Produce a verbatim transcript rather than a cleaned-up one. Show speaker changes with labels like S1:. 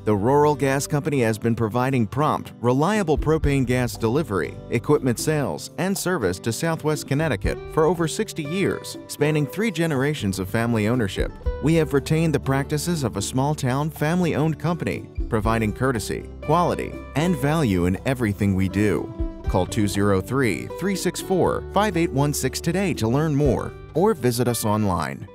S1: The Rural Gas Company has been providing prompt, reliable propane gas delivery, equipment sales, and service to Southwest Connecticut for over sixty years, spanning three generations of family ownership. We have retained the practices of a small-town, family-owned company, providing courtesy, quality, and value in everything we do. Call two oh three, three six four, five eight one six today to learn more, or visit us online.